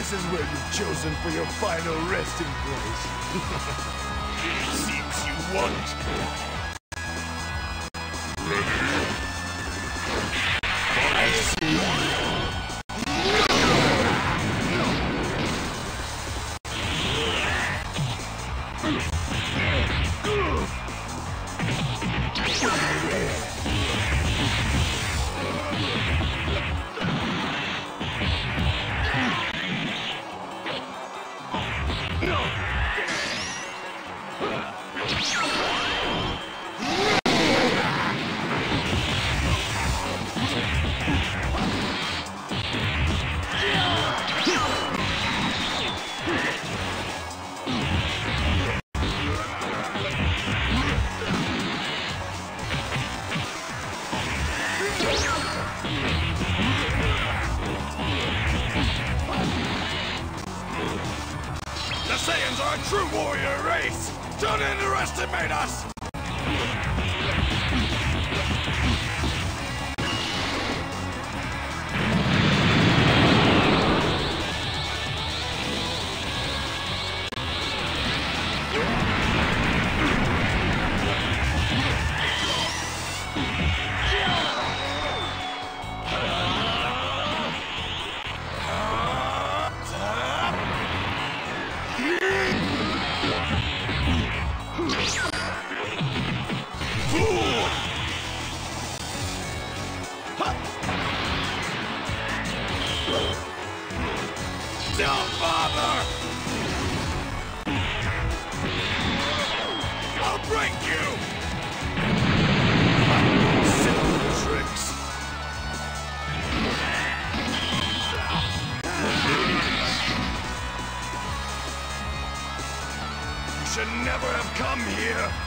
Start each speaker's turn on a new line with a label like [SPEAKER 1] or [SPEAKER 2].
[SPEAKER 1] This is where you've chosen for your final resting place. Seems you want. Ready? I see. The Saiyans are a true warrior race! Don't underestimate us! Don't bother! I'll break you! Simple tricks. You should never have come here.